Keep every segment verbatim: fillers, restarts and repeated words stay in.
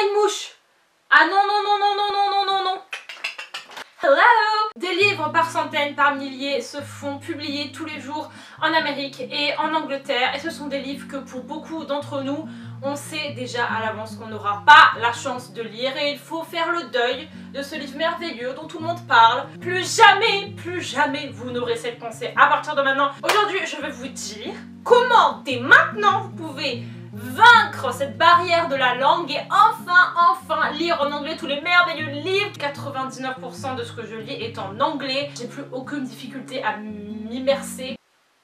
une mouche. Ah non, non, non, non, non, non, non, non, non. Hello! Des livres par centaines, par milliers se font publier tous les jours en Amérique et en Angleterre. Et ce sont des livres que pour beaucoup d'entre nous, on sait déjà à l'avance qu'on n'aura pas la chance de lire. Et il faut faire le deuil de ce livre merveilleux dont tout le monde parle. Plus jamais, plus jamais vous n'aurez cette pensée à partir de maintenant. Aujourd'hui, je vais vous dire comment dès maintenant vous pouvez vaincre cette barrière de la langue et enfin, enfin lire en anglais tous les merveilleux livres. quatre-vingt-dix-neuf pour cent de ce que je lis est en anglais. J'ai plus aucune difficulté à m'immerser.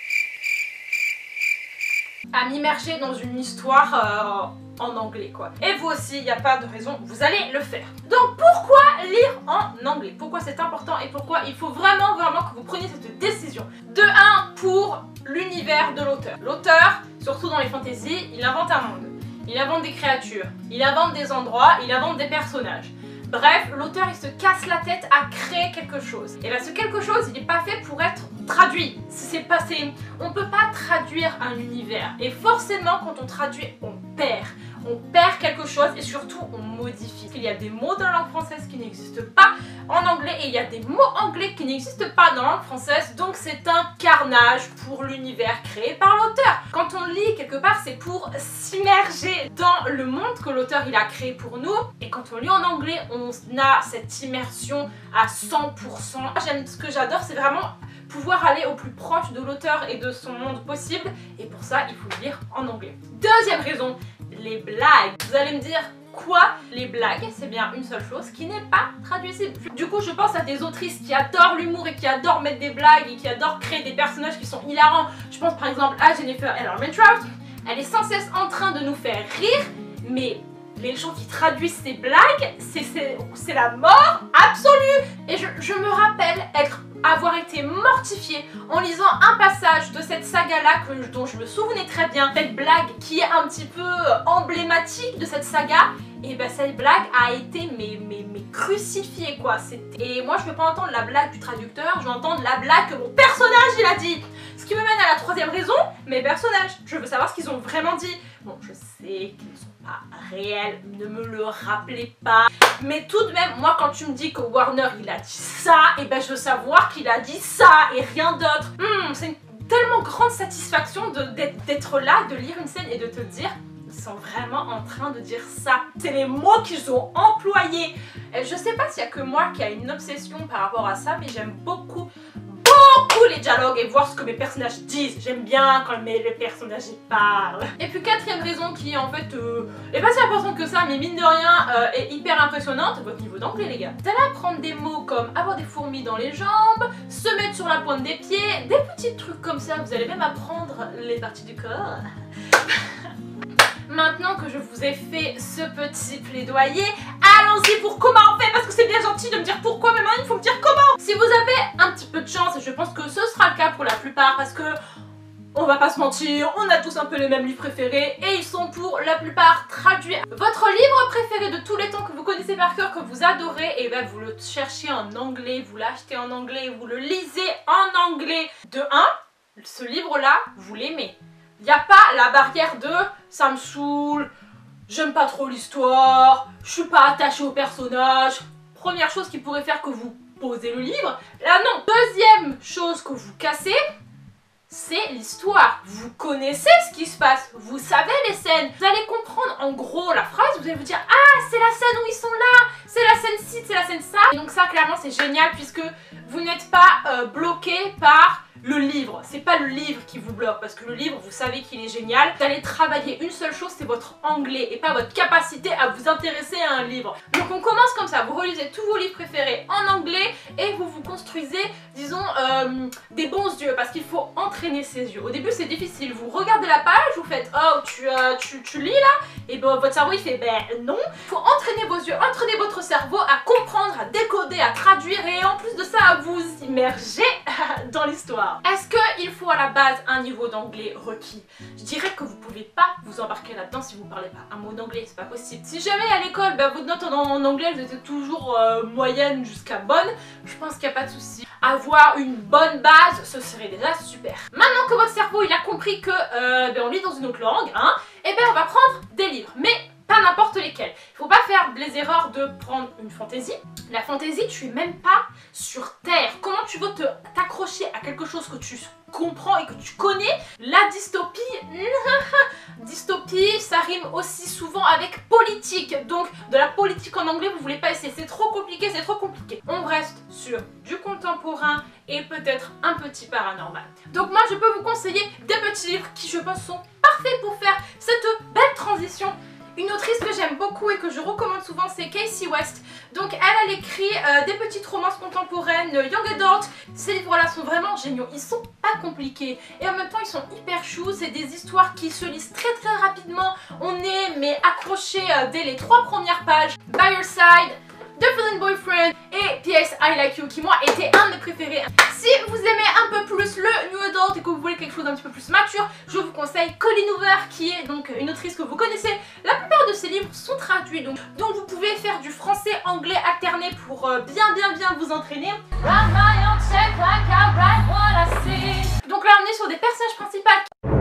à m'immerger dans une histoire euh, en anglais quoi. Et vous aussi, il n'y a pas de raison, vous allez le faire. Donc pourquoi lire en anglais? Pourquoi c'est important et pourquoi il faut vraiment vraiment que vous preniez cette décision? De un, pour l'univers de l'auteur. L'auteur, surtout dans les fantaisies, il invente un monde. Il invente des créatures, il invente des endroits, il invente des personnages. Bref, l'auteur il se casse la tête à créer quelque chose. Et bien ce quelque chose, il n'est pas fait pour être traduit. C'est pas, c'est, on peut pas traduire un univers. Et forcément, quand on traduit, on perd. On perd quelque chose et surtout on modifie. Il y a des mots dans la langue française qui n'existent pas en anglais et il y a des mots anglais qui n'existent pas dans la langue française. Donc c'est un carnage pour l'univers créé par l'auteur. Quand on lit quelque part, c'est pour s'immerger dans le monde que l'auteur il a créé pour nous. Et quand on lit en anglais, on a cette immersion à cent pour cent. J'aime, ce que j'adore, c'est vraiment pouvoir aller au plus proche de l'auteur et de son monde possible. Et pour ça, il faut lire en anglais. Deuxième raison, les blagues. Vous allez me dire quoi? Les blagues, c'est bien une seule chose qui n'est pas traduisible. Du coup, je pense à des autrices qui adorent l'humour et qui adorent mettre des blagues et qui adorent créer des personnages qui sont hilarants. Je pense par exemple à Jennifer L. Armentrout. Elle est sans cesse en train de nous faire rire, mais les gens qui traduisent ces blagues, c'est la mort absolue. Et je, je me rappelle être avoir été mortifiée en lisant un passage de cette saga-là dont je me souvenais très bien, cette blague qui est un petit peu emblématique de cette saga. Et ben cette blague a été mais, mais, mais crucifiée quoi. Et moi je veux pas entendre la blague du traducteur, je veux entendre la blague que mon personnage il a dit. Ce qui me mène à la troisième raison, mes personnages. Je veux savoir ce qu'ils ont vraiment dit. Bon, je sais qu'ils ne sont pas réels, ne me le rappelez pas. Mais tout de même, moi quand tu me dis que Warner il a dit ça, et ben je veux savoir qu'il a dit ça et rien d'autre. Hmm, c'est une tellement grande satisfaction d'être là, de lire une scène et de te dire ils sont vraiment en train de dire ça. C'est les mots qu'ils ont employés. Et je sais pas s'il y a que moi qui a une obsession par rapport à ça, mais j'aime beaucoup beaucoup les dialogues et voir ce que mes personnages disent. J'aime bien quand mes, les personnages parlent. Et puis quatrième raison qui en fait euh, est pas si importante que ça, mais mine de rien euh, est hyper impressionnante, votre niveau d'anglais les gars. Vous allez apprendre des mots comme avoir des fourmis dans les jambes, se mettre sur la pointe des pieds, des petits trucs comme ça. Vous allez même apprendre les parties du corps. Maintenant que je vous ai fait ce petit plaidoyer, allons-y pour comment on fait, parce que c'est bien gentil de me dire pourquoi, mais maintenant il faut me dire comment. Si vous avez un petit peu de chance, et je pense que ce sera le cas pour la plupart, parce que on va pas se mentir, on a tous un peu les mêmes livres préférés et ils sont pour la plupart traduits. Votre livre préféré de tous les temps que vous connaissez par cœur, que vous adorez, et ben vous le cherchez en anglais, vous l'achetez en anglais, vous le lisez en anglais. De un, ce livre-là, vous l'aimez. Il n'y a pas la barrière de ça me saoule, j'aime pas trop l'histoire, je suis pas attachée au personnage. Première chose qui pourrait faire que vous posez le livre. Là non. Deuxième chose que vous cassez, c'est l'histoire. Vous connaissez ce qui se passe, vous savez les scènes, vous allez comprendre en gros la phrase, vous allez vous dire ah c'est la scène où ils sont là, c'est la scène ci, c'est la scène ça. Et donc ça clairement c'est génial puisque vous n'êtes pas euh, bloqué par le livre. C'est pas le livre qui vous bloque parce que le livre vous savez qu'il est génial. Vous allez travailler une seule chose, c'est votre anglais et pas votre capacité à vous intéresser à un livre. Donc on commence comme ça, vous relisez tous vos livres préférés en anglais et vous vous construisez disons euh, des bons yeux parce qu'il faut entraîner ses yeux. Au début c'est difficile, vous regardez la page, vous faites oh tu, euh, tu, tu lis là et ben votre cerveau il fait ben non. Il faut entraîner vos yeux, entraîner votre cerveau à comprendre, à décoder, à traduire et en plus de ça à vous immerger dans l'histoire. Est-ce qu'il faut à la base un niveau d'anglais requis? Je dirais que vous pouvez pas vous embarquer là-dedans si vous parlez pas un mot d'anglais, c'est pas possible. Si jamais à l'école ben, vos notes en anglais elles étaient toujours euh, moyennes jusqu'à bonnes, je pense qu'il n'y a pas de souci. Avoir une bonne base, ce serait déjà super. Maintenant que votre cerveau il a compris que euh, ben, on lit dans une autre langue, hein, et ben on va prendre des livres, mais pas n'importe lesquels. Il faut pas faire les erreurs de prendre une fantaisie. La fantaisie, tu es même pas sur Terre. Comment tu veux te t'accrocher à quelque chose que tu comprends et que tu connais? La dystopie, dystopie, ça rime aussi souvent avec politique. Donc de la politique en anglais, vous voulez pas essayer. C'est trop compliqué, c'est trop compliqué. On reste sur du contemporain et peut-être un petit paranormal. Donc moi, je peux vous conseiller des petits livres qui, je pense, sont parfaits pour faire cette belle transition. Une autrice que j'aime beaucoup et que je recommande souvent, c'est Kasie West. Donc elle, elle écrit euh, des petites romances contemporaines, euh, young adult. Ces livres-là sont vraiment géniaux. Ils sont pas compliqués et en même temps ils sont hyper choux. C'est des histoires qui se lisent très très rapidement. On est mais accroché euh, dès les trois premières pages. By Your Side, The Feeling Boyfriend et P S I Like You qui moi étaient un de mes préférés. Si vous aimez un peu plus le New Adult et que vous voulez quelque chose d'un petit peu plus mature, je vous conseille Colleen Hoover qui est donc une autrice que vous connaissez. La plupart de ses livres sont traduits donc, donc vous pouvez faire du français-anglais alterné pour euh, bien bien bien vous entraîner. Donc là on est sur des personnages principaux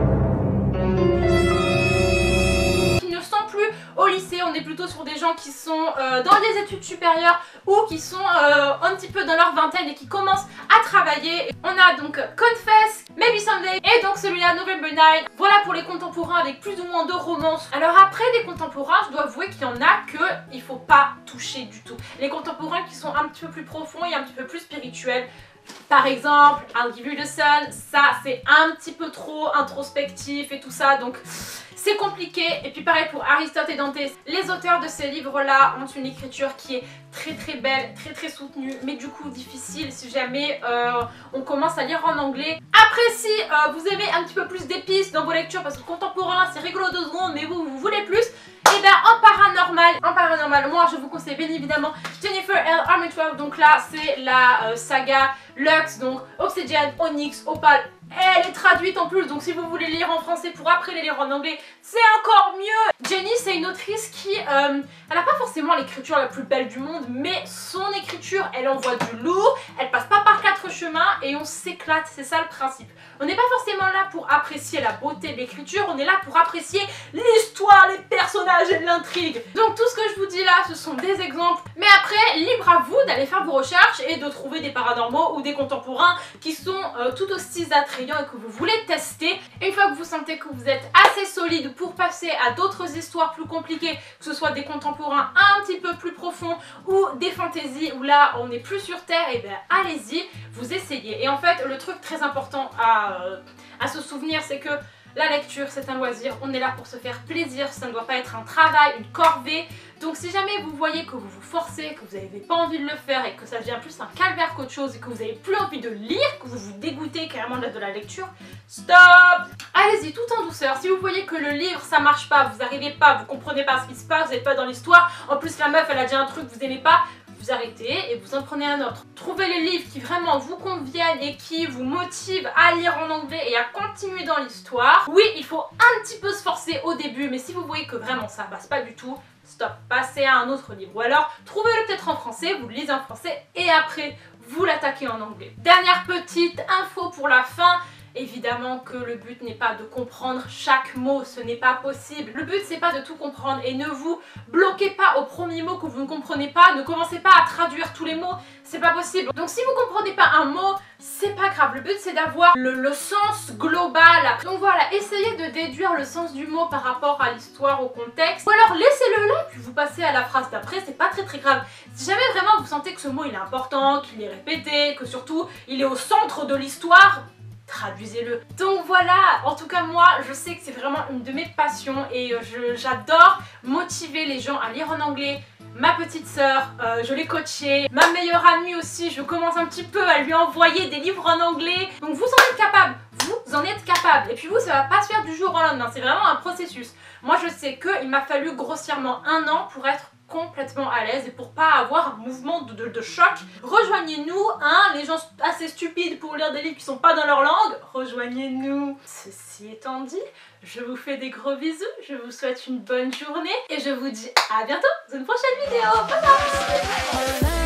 au lycée, on est plutôt sur des gens qui sont euh, dans des études supérieures ou qui sont euh, un petit peu dans leur vingtaine et qui commencent à travailler. On a donc Confess, Maybe Someday et donc celui-là November nine. Voilà pour les contemporains avec plus ou moins de romance. Alors après des contemporains, je dois avouer qu'il y en a que il faut pas toucher du tout. Les contemporains qui sont un petit peu plus profonds et un petit peu plus spirituels. Par exemple, I'll Give You the Sun, ça c'est un petit peu trop introspectif et tout ça, donc c'est compliqué. Et puis pareil pour Aristote et Dante, les auteurs de ces livres-là ont une écriture qui est très très belle, très très soutenue, mais du coup difficile si jamais euh, on commence à lire en anglais. Après si euh, vous aimez un petit peu plus d'épices dans vos lectures, parce que contemporain c'est rigolo deux secondes, mais vous, vous voulez plus, et bien en paranormal, en paranormal, moi je vous conseille bien évidemment Jennifer L. Armentrout. Donc là c'est la euh, saga Lux, donc Obsidian, Onyx, Opal. Elle est traduite en plus, donc si vous voulez lire en français pour après les lire en anglais, c'est encore mieux. Jenny, c'est une autrice qui, euh, elle n'a pas forcément l'écriture la plus belle du monde, mais son écriture, elle envoie du lourd, elle passe pas par quatre chemins et on s'éclate, c'est ça le principe. On n'est pas forcément là pour apprécier la beauté de l'écriture, on est là pour apprécier l'histoire, les personnages et l'intrigue. Donc tout ce que je vous dis là, ce sont des exemples, mais après, libre à vous d'aller faire vos recherches et de trouver des paranormaux ou des contemporains qui sont euh, tout aussi attrayants et que vous voulez tester. Une fois que vous sentez que vous êtes assez solide pour passer à d'autres histoires plus compliquées, que ce soit des contemporains un petit peu plus profonds ou des fantaisies où là on est plus sur terre, et bien allez-y, vous essayez. Et en fait le truc très important à, euh, à se souvenir, c'est que la lecture c'est un loisir, on est là pour se faire plaisir, ça ne doit pas être un travail, une corvée. Donc si jamais vous voyez que vous vous forcez, que vous n'avez pas envie de le faire et que ça devient plus un calvaire qu'autre chose et que vous n'avez plus envie de lire, que vous vous dégoûtez carrément de la lecture, stop! Allez-y tout en douceur. Si vous voyez que le livre ça marche pas, vous n'arrivez pas, vous comprenez pas ce qui se passe, vous n'êtes pas dans l'histoire, en plus la meuf elle a dit un truc que vous aimez pas, vous arrêtez et vous en prenez un autre. Trouvez les livres qui vraiment vous conviennent et qui vous motivent à lire en anglais et à continuer dans l'histoire. Oui, il faut un petit peu se forcer au début, mais si vous voyez que vraiment ça passe pas du tout, stop, passez à un autre livre. Ou alors, trouvez-le peut-être en français, vous le lisez en français et après, vous l'attaquez en anglais. Dernière petite info pour la fin. Évidemment que le but n'est pas de comprendre chaque mot, ce n'est pas possible. Le but c'est pas de tout comprendre et ne vous bloquez pas au premier mot que vous ne comprenez pas, ne commencez pas à traduire tous les mots, c'est pas possible. Donc si vous comprenez pas un mot, c'est pas grave, le but c'est d'avoir le, le sens global. Donc voilà, essayez de déduire le sens du mot par rapport à l'histoire, au contexte. Ou alors laissez-le là, puis vous passez à la phrase d'après, c'est pas très très grave. Si jamais vraiment vous sentez que ce mot il est important, qu'il est répété, que surtout il est au centre de l'histoire, traduisez-le. Donc voilà, en tout cas moi je sais que c'est vraiment une de mes passions et j'adore motiver les gens à lire en anglais. Ma petite sœur, euh, je l'ai coachée, ma meilleure amie aussi, je commence un petit peu à lui envoyer des livres en anglais. Donc vous en êtes capable, vous en êtes capable. Et puis vous, ça va pas se faire du jour au lendemain, c'est vraiment un processus. Moi je sais qu'il m'a fallu grossièrement un an pour être complètement à l'aise et pour pas avoir un mouvement de, de, de choc. Rejoignez-nous, hein, les gens assez stupides pour lire des livres qui sont pas dans leur langue, rejoignez-nous. Ceci étant dit, je vous fais des gros bisous, je vous souhaite une bonne journée et je vous dis à bientôt dans une prochaine vidéo. Bye bye.